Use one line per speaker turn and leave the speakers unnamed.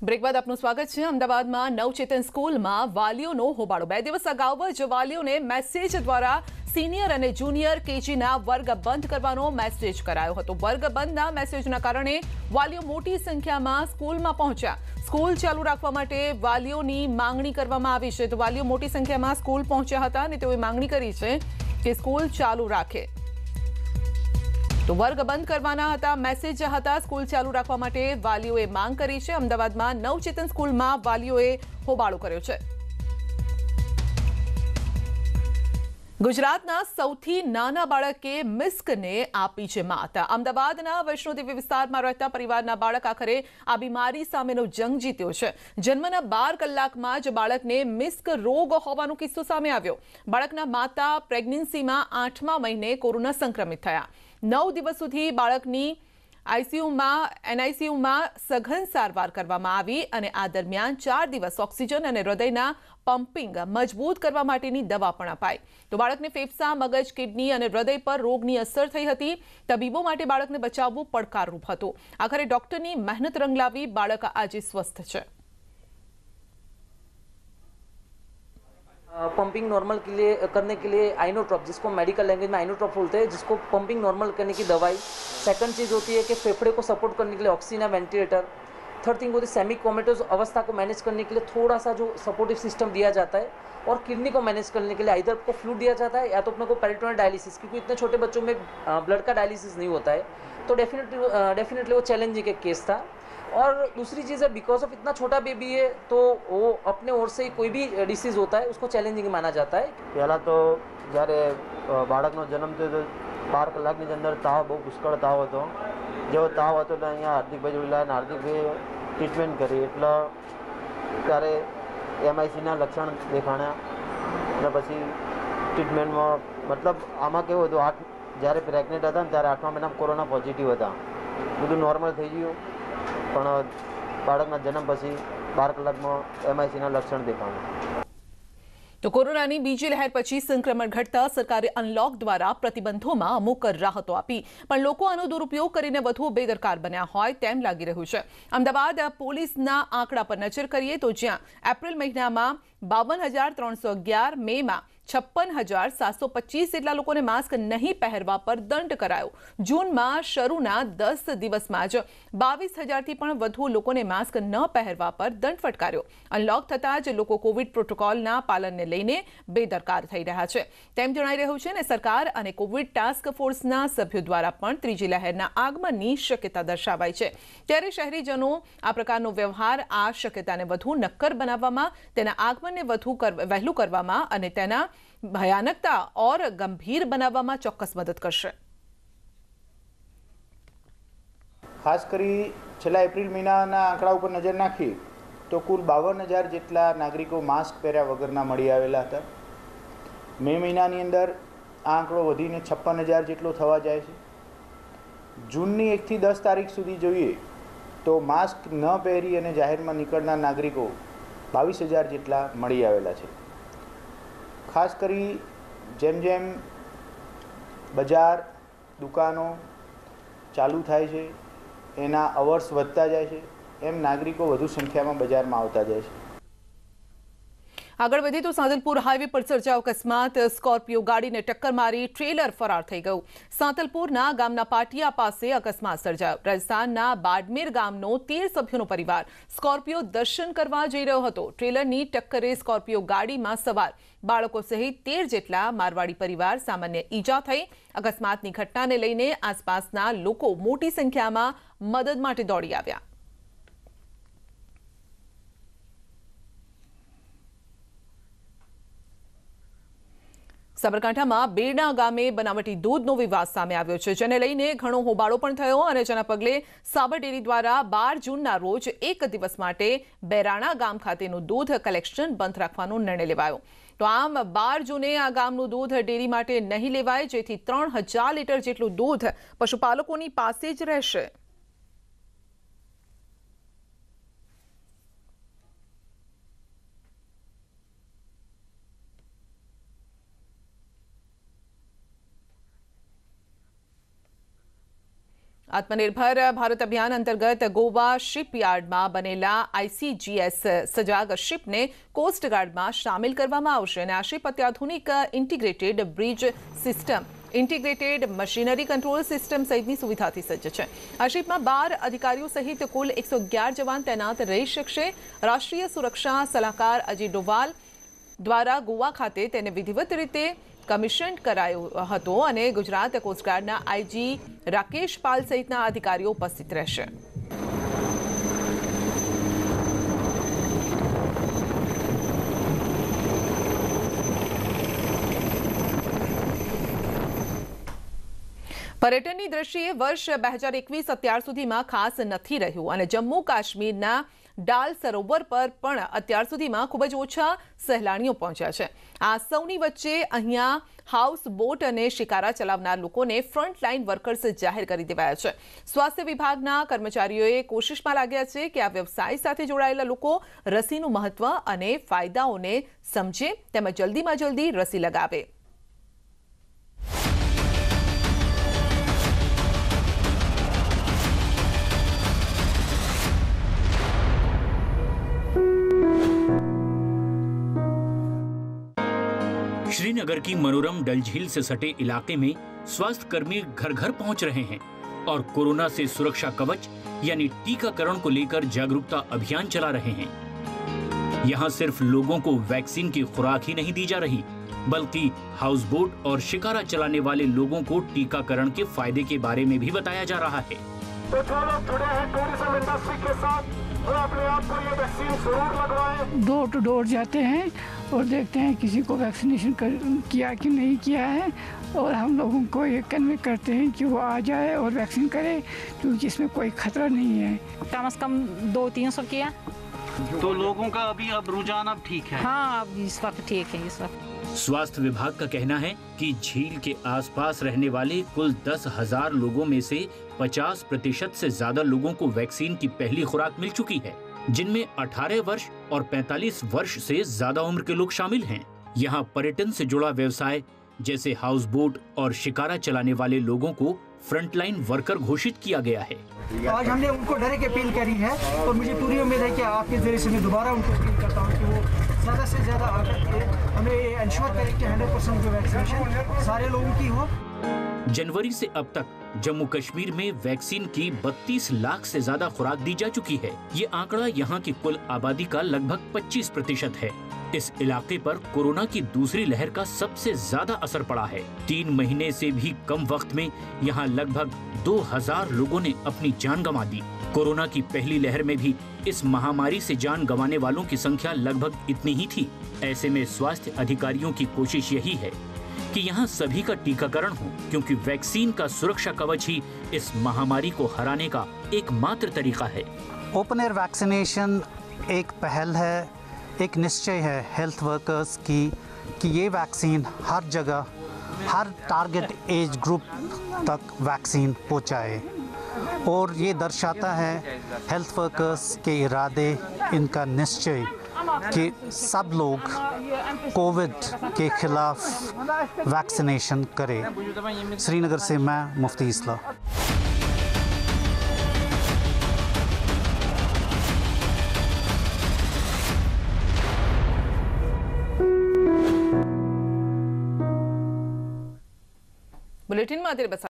Break બાદ આપનું સ્વાગત છે। અમદાવાદમાં નવચેતન સ્કૂલમાં વાલીઓનો હોબાળો। 2 દિવસ અગાઉ જ વાલીઓને મેસેજ દ્વારા સિનિયર અને જુનિયર કેજીના વર્ગ બંધ કરવાનો મેસેજ કરાયો હતો। વર્ગ બંધના મેસેજના કારણે વાલીઓ મોટી સંખ્યામાં સ્કૂલમાં પહોંચ્યા। સ્કૂલ ચાલુ રાખવા માટે વાલીઓની માંગણી કરવામાં આવી છે। તો વાલીઓ મોટી સંખ્યામાં સ્કૂલ પહોંચ્યા હતા અને તેઓએ માંગણી કરી છે કે સ્કૂલ ચાલુ રાખે। તો વર્ગ બંધ કરવાના હતા, મેસેજ હતા, સ્કૂલ ચાલુ રાખવા માટે વાલીઓએ માંગ કરી છે। અમદાવાદમાં નવચેતન સ્કૂલમાં વાલીઓએ હોબાળો કર્યો છે। ગુજરાતના સૌથી નાના બાળકે મિસ્કને આપી છે માત। અમદાવાદના વૈષ્ણોદેવી વિસ્તારમાં રહેતા પરિવારના બાળક આખરે આ બીમારી સામેનો જંગ જીત્યો છે। જન્મના 12 કલાકમાં જ બાળકને મિસ્ક રોગ હોવાનો કિસ્સો સામે આવ્યો। બાળકના માતા પ્રેગ્નન્સીમાં 8મા મહિને કોરોના સંક્રમિત થયા। 9 દિવસ સુધી બાળકની એનઆઈસીયુમાં સઘન સારવાર કરવામાં આવી અને આ દરમિયાન 4 દિવસ ઓક્સિજન અને હૃદયના પમ્પિંગ મજબૂત કરવા માટેની દવા પણ અપાઈ। તો બાળકને ફેફસા, મગજ, કિડની અને હૃદય પર રોગની અસર થઈ હતી। તબીબો માટે બાળકને બચાવવું પડકારરૂપ હતું। આખરે ડોક્ટરની મહેનત રંગ લાવી બાળક આજે સ્વસ્થ છે।
पंपिंग नॉर्मल के लिए करने के लिए आइनोट्रॉप, जिसको मेडिकल लैंग्वेज में आइनोट्रॉप बोलते हैं, जिसको पंपिंग नॉर्मल करने की दवाई। सेकंड चीज़ होती है कि फेफड़े को सपोर्ट करने के लिए ऑक्सीजन या वेंटिलेटर। थर्ड थिंग होती है सेमी कोमेटोज अवस्था को मैनेज करने के लिए थोड़ा सा जो सपोर्टिव सिस्टम दिया जाता है। और किडनी को मैनेज करने के लिए इधर को फ्लूइड दिया जाता है या तो अपने को पेरिटोनियल डायलिसिस, क्योंकि इतने छोटे बच्चों में ब्लड का डायलिसिस नहीं होता है। तो डेफिनेटली वो चैलेंजिंग एक केस था। और दूसरी चीज़ है, बिकॉज ऑफ इतना छोटा बेबी है तो वो अपने ओर से कोई भी डिसीज़ होता है उसको चैलेंजिंग माना जाता है।
पहला तो જ્યારે બાળકનો જન્મ થયો તો 12 કલાકની અંદર તાવ, બહુ પુષ્કળ તાવ હતો। જેવો તાવ હતો એટલે અહીંયા હાર્દિકભાઈ જોડેલા અને હાર્દિકભાઈએ ટ્રીટમેન્ટ કરી એટલે ત્યારે એમઆઈસીના લક્ષણ દેખાણ્યા અને પછી ટ્રીટમેન્ટમાં મતલબ આમાં કેવું હતું, જ્યારે પ્રેગ્નેન્ટ હતા ને ત્યારે 8મા મહિનામાં કોરોના પોઝિટિવ હતા। બધું નોર્મલ થઈ ગયું પણ બાળકના જન્મ પછી 12 કલાકમાં એમઆઈસીના લક્ષણ દેખાણા।
તો કોરોનાની બીજી લહેર પછી સંક્રમણ ઘટતા સરકારે અનલોક દ્વારા પ્રતિબંધોમાં અમુક રાહતો આપી, પણ લોકો આનો દુરુપયોગ કરીને વધુ બેદરકાર બન્યા હોય તેમ લાગી રહ્યું છે। અમદાવાદ પોલીસના આંકડા પર નજર કરીએ તો જ્યાં એપ્રિલ મહિનામાં 52,311, મેમાં 56,725 જેટલા લોકોને માસ્ક નહીં પહેરવા પર દંડ કરાયો। જૂનમાં શરૂના 10 દિવસમાં જ 22,000થી પણ વધુ લોકોને માસ્ક ન પહેરવા પર દંડ ફટકાર્યો। અનલોક થતાં જ લોકો કોવિડ પ્રોટોકોલના પાલનને લઈને બેદરકાર થઈ રહ્યા છે તેમ જણાઈ રહ્યું છે અને સરકાર અને કોવિડ ટાસ્ક ફોર્સના સભ્યો દ્વારા પણ ત્રીજી લહેરના આગમનની શક્યતા દર્શાવાઈ છે। ત્યારે શહેરીજનો આ પ્રકારનો વ્યવહાર આ શક્યતાને વધુ નક્કર બનાવવામાં, તેના આગમનને વધુ વહેલું કરવામાં અને તેના ભયાનકતા और ગંભીર બનાવવામાં ચોક્કસ મદદ કરશે।
ખાસ કરી છેલ્લા એપ્રિલ મહિનાના આંકડા ઉપર નજર નાખીએ તો કુલ 52,000 જેટલા નાગરિકો માસ્ક પહેર્યા વગરના મળી આવેલા હતા। મે મહિનાની અંદર આ આંકડો વધીને 56,000 જેટલો થવા જાય છે। જૂનની 1 થી 10 તારીખ સુધી જોઈએ તો માસ્ક ન પહેરી અને જાહેરમાં નીકળનાર નાગરિકો 22,000 જેટલા મળી આવેલા છે। ખાસ કરી જેમ જેમ બજાર, દુકાનો ચાલુ થાય છે, એના અવર્સ વધતા જાય છે, એમ નાગરિકો વધુ સંખ્યામાં બજારમાં આવતા જાય છે।
આગળ વધીએ તો સાંતલપુર હાઈવે પર સર્જાયો અકસ્માત। સ્કોર્પિયો ગાડીને ટક્કર મારી ટ્રેલર ફરાર થઈ ગયું। સાંતલપુરના ગામના પાટિયા પાસે અકસ્માત સર્જાયો। રાજસ્થાનના બાડમેર ગામનો 13 સભ્યોનો પરિવાર સ્કોર્પિયો દર્શન કરવા જઈ રહ્યો હતો। ટ્રેલરની ટક્કરે સ્કોર્પિયો ગાડીમાં સવાર બાળકો સહિત 13 જેટલા મારવાડી પરિવાર સામાન્ય ઈજા થઈ। અકસ્માતની ઘટનાને લઈને આસપાસના લોકો મોટી સંખ્યામાં મદદ માટે દોડી આવ્યા। સાબરકાંઠામાં બેરણા ગામે બનાવટી દૂધનો વિવાદ સામે આવ્યો છે, જેને લઈને ઘણો હોબાળો પણ થયો અને જેના પગલે સાબર ડેરી દ્વારા 12 જૂનના રોજ એક દિવસ માટે બેરાણા ગામ ખાતેનું દૂધ કલેક્શન બંધ રાખવાનો નિર્ણય લેવાયો। તો આમ 12 જૂને આ ગામનું દૂધ ડેરી માટે નહીં લેવાય, જેથી 3,000 લીટર જેટલું દૂધ પશુપાલકોની પાસે જ રહેશે। આત્મનિર્ભર ભારત અભિયાન અંતર્ગત ગોવા શિપયાર્ડમાં બનેલા ICGS સજાગ શિપને કોસ્ટગાર્ડમાં સામેલ કરવામાં આવશે અને આ શિપ અત્યાધુનિક integrated bridge system, integrated machinery control system સહિતની સુવિધાથી સજ્જ છે. આ શિપમાં 12 અધિકારીઓ સહિત કુલ 111 જવાન તૈનાત રહી શકશે. રાષ્ટ્રીય સુરક્ષા સલાહકાર અજય ડોભાલ દ્વારા ગોવા ખાતે તેને વિધિવત રીતે કમિશન કરાયો હતો અને ગુજરાત કોસ્ટગાર્ડના IG રાકેશ પાલ સહિતના અધિકારીઓ ઉપસ્થિત રહેશે. પર્યટનની દ્રષ્ટિએ વર્ષ 2021 અત્યાર સુધીમાં ખાસ નથી રહ્યું અને જમ્મુ કાશ્મીરના ડાલ સરોવર પર પણ અત્યાર સુધીમાં ખૂબ જ ઓછા સહેલાણીઓ પહોંચ્યા છે. આ સૌની વચ્ચે અહીંયા હાઉસ બોટ અને શિકારા ચલાવનાર લોકોને ફ્રન્ટલાઇન વર્કર્સ જાહેર કરી દેવાયા છે. સ્વાસ્થ્ય વિભાગના કર્મચારીઓએ કોશિશમાં લાગ્યા છે કે આ વ્યવસાય સાથે જોડાયેલા લોકો રસીનું મહત્વ અને ફાયદાઓને સમજે તેમજ જલ્દીમાં જલ્દી રસી લગાવે.
श्रीनगर की मनोरम डल झील से सटे इलाके में स्वास्थ्य कर्मी घर घर पहुंच रहे हैं और कोरोना से सुरक्षा कवच यानी टीकाकरण को लेकर जागरूकता अभियान चला रहे हैं. यहां सिर्फ लोगों को वैक्सीन की खुराक ही नहीं दी जा रही, बल्कि हाउस बोट और शिकारा चलाने वाले लोगों को टीकाकरण के फायदे के बारे में भी बताया जा रहा है.
तो जो लोग जुड़े हैं टूरिज्म इंडस्ट्री के साथ वो अपने आप को ये वैक्सीन जरूर लगवाएं.
डोर टू डोर जाते हैं और देखते हैं किसी को वैक्सीनेशन किया कि नहीं किया है और हम लोगों को ये कन्वे करते हैं कि वो आ जाए और वैक्सीन करे क्योंकि इसमें कोई खतरा नहीं है.
कम से कम 200-300 किया.
तो लोगों का अभी अब रुझान अब ठीक है?
हाँ, अब इस वक्त ठीक है. इस वक्त
स्वास्थ्य विभाग का कहना है कि झील के आसपास रहने वाले कुल 10,000 लोगों में से 50% से ज्यादा लोगों को वैक्सीन की पहली खुराक मिल चुकी है, जिनमें 18 वर्ष और 45 वर्ष से ज्यादा उम्र के लोग शामिल हैं. यहाँ पर्यटन से जुड़ा व्यवसाय जैसे हाउस बोट और शिकारा चलाने वाले लोगों को फ्रंटलाइन वर्कर घोषित किया गया है.
आज हमने उनको डायरेक्ट अपील करी है और मुझे पूरी उम्मीद है कि आपके जरिए से मैं दोबारा उनको अपील करता हूँ कि वो ज़्यादा से ज़्यादा आकर के हमें ये इंश्योर करें कि 100% जो वैक्सीनेशन सारे लोगों की हो.
जनवरी से अब तक जम्मू कश्मीर में वैक्सीन की 32 लाख से ज्यादा खुराक दी जा चुकी है. ये आंकड़ा यहाँ की कुल आबादी का लगभग 25% है. इस इलाके पर कोरोना की दूसरी लहर का सबसे ज्यादा असर पड़ा है. 3 महीने से भी कम वक्त में यहाँ लगभग 2000 लोगों ने अपनी जान गंवा दी. कोरोना की पहली लहर में भी इस महामारी से जान गंवाने वालों की संख्या लगभग इतनी ही थी. ऐसे में स्वास्थ्य अधिकारियों की कोशिश यही है कि यहाँ सभी का टीकाकरण हो, क्योंकि वैक्सीन का सुरक्षा कवच ही इस महामारी को हराने का एकमात्र तरीका है.
ओपन एयर वैक्सीनेशन एक पहल है, एक निश्चय है हेल्थ वर्कर्स की कि ये वैक्सीन हर जगह, हर टारगेट एज ग्रुप तक वैक्सीन पहुँचाए. और ये दर्शाता है हेल्थ वर्कर्स के इरादे, इनका निश्चय कि सब लोग कोविड के खिलाफ वैक्सीनेशन करें. श्रीनगर से मैं मुफ्ती इस्लाम.
बुलेटिन में